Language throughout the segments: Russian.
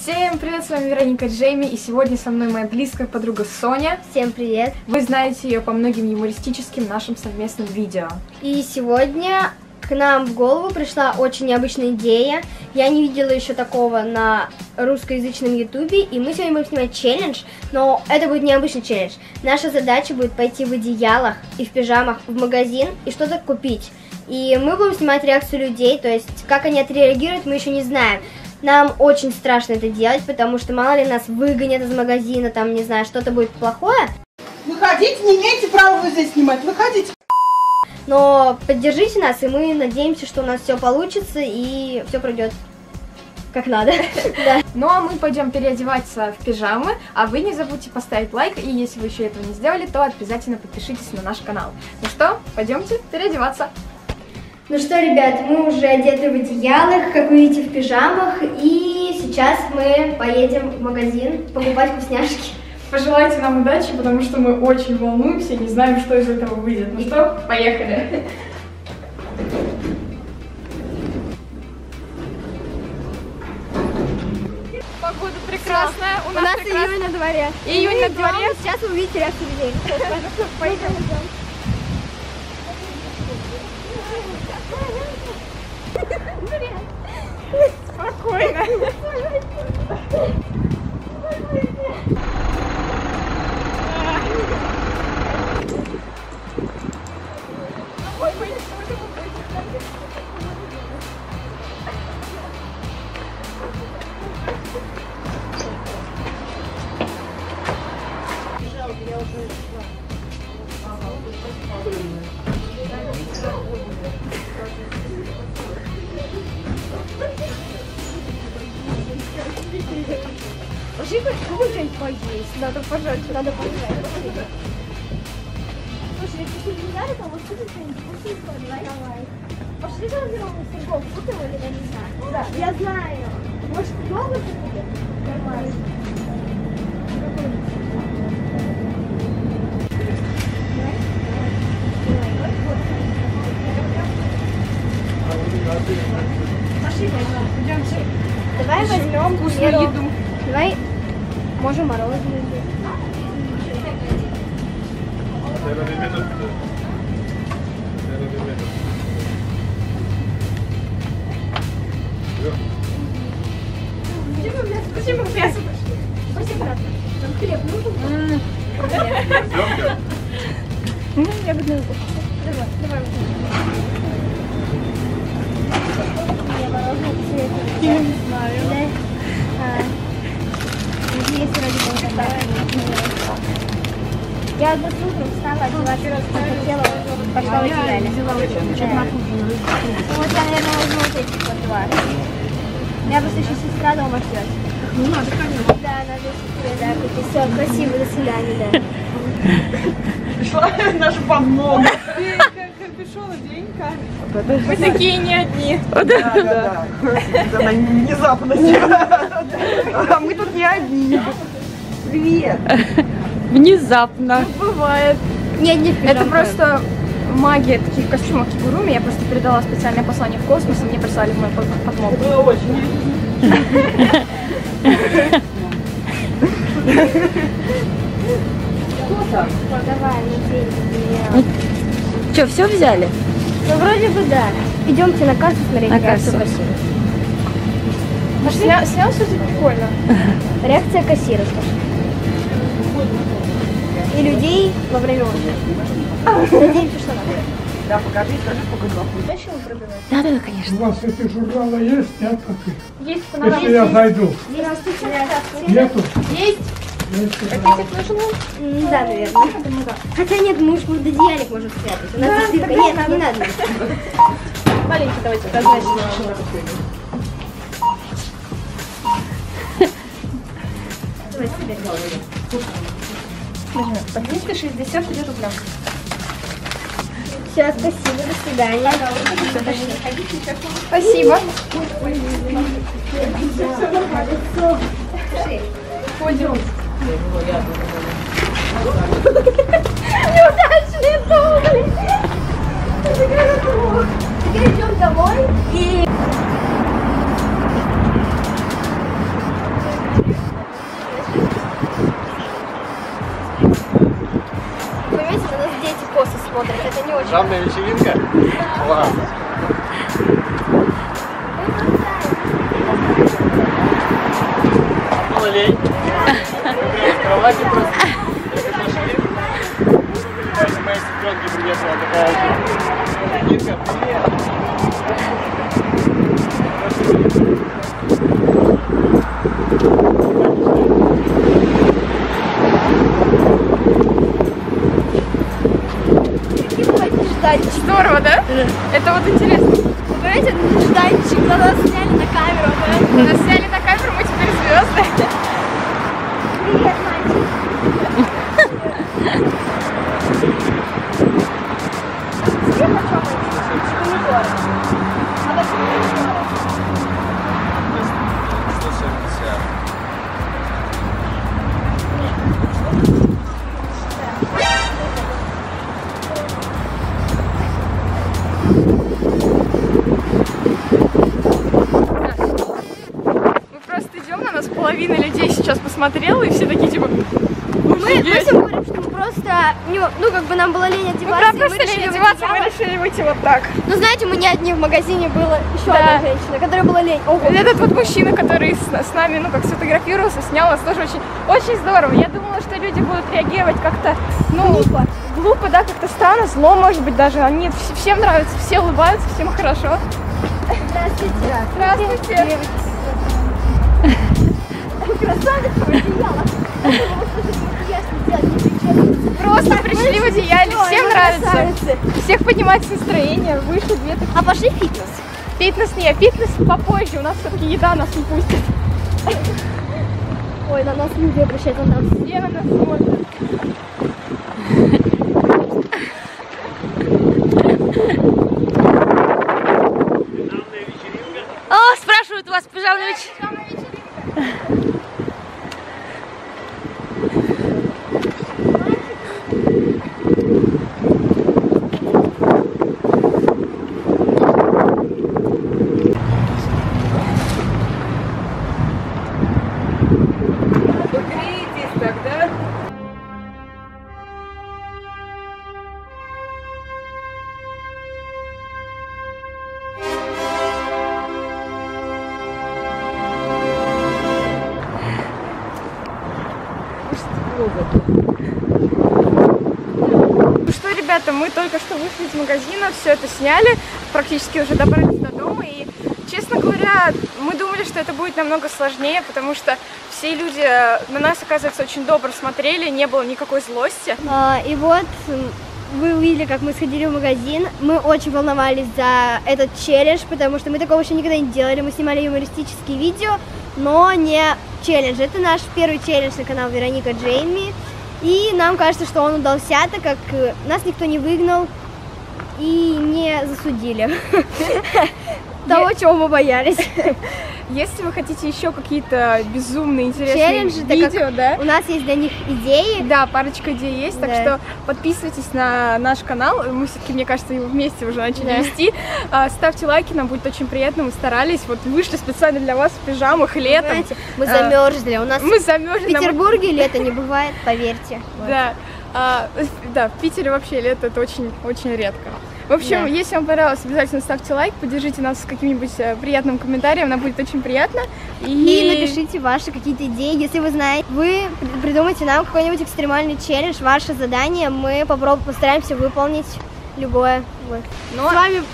Всем привет, с вами Вероника Джейми, и сегодня со мной моя близкая подруга Соня. Всем привет! Вы знаете ее по многим юмористическим нашим совместным видео. И сегодня к нам в голову пришла очень необычная идея. Я не видела еще такого на русскоязычном ютубе, и мы сегодня будем снимать челлендж, но это будет необычный челлендж. Наша задача будет пойти в одеялах и в пижамах в магазин и что-то купить. И мы будем снимать реакцию людей, то есть как они отреагируют, мы еще не знаем. Нам очень страшно это делать, потому что мало ли нас выгонят из магазина, там, не знаю, что-то будет плохое. Выходите, не имеете права вы здесь снимать, выходите. Но поддержите нас, и мы надеемся, что у нас все получится и все пройдет как надо. Ну а мы пойдем переодеваться в пижамы, а вы не забудьте поставить лайк, и если вы еще этого не сделали, то обязательно подпишитесь на наш канал. Ну что, пойдемте переодеваться. Ну что, ребят, мы уже одеты в одеялах, как вы видите, в пижамах, и сейчас мы поедем в магазин покупать вкусняшки. Пожелайте нам удачи, потому что мы очень волнуемся и не знаем, что из этого выйдет. Ну что, поехали! Погода прекрасная, у нас июнь на дворе. Июнь на дворе. Сейчас вы увидите реакцию людей. Поехали. Спокойно. Пошли что-нибудь поесть. Надо пожать. Надо пожать. Слушай, если ты не знали, то вот что-то что-нибудь давай. Пошли за развернутый сырков. Купим или я не знаю? Да, я знаю. Может, йогурт будет? Нормально. Пошли, идемте. Давай возьмем вкусную еду. Давай, можем мороженое взять. Спасибо, мясо. Спасибо, брат. Там хлеб нужен? Я буду. Давай. Я не знаю. Есть вроде бы я одну утром встала, хотела, пошла в одеяле. Вот я, наверное, возьму вот эти вот два. У меня просто еще сестра дома ждет. Ну, надо, конечно. Да, надо сестре, да, купить. Все, красиво, до свидания, да. Пришла наша подмога. Капюшон, денька. Мы такие не одни. Да. Она внезапно. А мы тут не одни. Привет. Внезапно. Бывает. Не, не в Это просто магия таких костюмов кигуруми. Я просто передала специальное послание в космос, и мне прислали в мой подмогу. Было очень. Давай, надеюсь. Что, все взяли? Ну, вроде бы да. Идемте на кассу смотреть На реакцию кассу. кассира. Снял все-таки прикольно. Реакция кассира, скажи. И людей во время очереди. Надеемся, что надо. Да, покажи, скажи, сколько два. Зачем пробивать? Да, конечно. У вас эти журналы есть? Нет таких? Есть Если я зайду. Здравствуйте. Нету? Есть. Есть. Пакетик нужен? Да, наверное. Хотя нет, мы уж под одеялик можем спрятать. У нас здесь дырка. Нет, не надо. Маленький давайте раздать. Давай себе. По 263 рубля. Все, спасибо, до свидания. Спасибо. Пойдем. Неудачный тур! Теперь идем домой и... Пижамная вечеринка? Класс. Было лень. В кровати просто. Моя сестренка приехала такая. Ирка, привет. Здорово, да? Это вот интересно. Понимаете, нежданчик, когда нас сняли на камеру, да? Нас сняли на камеру, мы теперь звезды. Привет, мальчик. Мы просто идем, на нас половина людей сейчас посмотрела, и все такие типа... Мы всем говорим, что мы просто, ну как бы нам было лень одеваться. Мы просто решили одеваться, мы решили выйти вот так. Ну знаете, мы не одни в магазине, была еще одна женщина, которая была лень. Ого. Этот вот мужчина, который с нами, ну как сфотографировался, снял нас тоже очень здорово. Я думала, что люди будут реагировать как-то, ну, глупо, да, как-то странно, зло, может быть, даже. Они всем нравятся, все улыбаются, всем хорошо. Здравствуйте. Здравствуйте. Красавица, одеяло. Просто пришли в одеяле, всем нравится. Всех поднимать настроение, выше две такие. А пошли в фитнес? Фитнес попозже, у нас все-таки еда нас не пустит. Ой, на нас люди обращают, на нас. Все на нас смотрят. О, спрашивают у вас пижамная вечеринка. Греетесь тогда? Ну что, ребята, мы только что вышли из магазина, все это сняли, практически уже добрались до дома, и, честно говоря, мы думали, что это будет намного сложнее, потому что все люди на нас, оказывается, очень добро смотрели, не было никакой злости. И вот вы увидели, как мы сходили в магазин. Мы очень волновались за этот челлендж, потому что мы такого еще никогда не делали. Мы снимали юмористические видео, но не челлендж. Это наш первый челлендж на канал Вероника Джейми. И нам кажется, что он удался, так как нас никто не выгнал и не засудили. Того, чего мы боялись. Если вы хотите еще какие-то безумные, интересные Челленджи, видео, да? У нас есть для них идеи. Да, парочка идей есть, так что подписывайтесь на наш канал. Мы все-таки, мне кажется, его вместе уже начали вести. Ставьте лайки, нам будет очень приятно. Мы старались, вот вышли специально для вас в пижамах летом. Мы замерзли. У нас Мы замерзли. в Петербурге лето не бывает, поверьте. Да. Да, в Питере вообще лето это очень редко. В общем, если вам понравилось, обязательно ставьте лайк, поддержите нас с каким-нибудь приятным комментарием, нам будет очень приятно. И напишите ваши какие-то идеи, если вы знаете, вы придумайте нам какой-нибудь экстремальный челлендж, ваше задание, мы постараемся выполнить любое. С вами...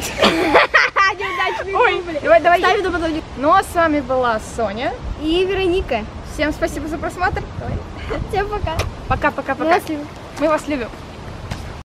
Ой, давай. Ну а с вами была Соня и Вероника. Всем спасибо за просмотр. Всем пока. Пока-пока-пока. Мы вас любим. Мы вас любим.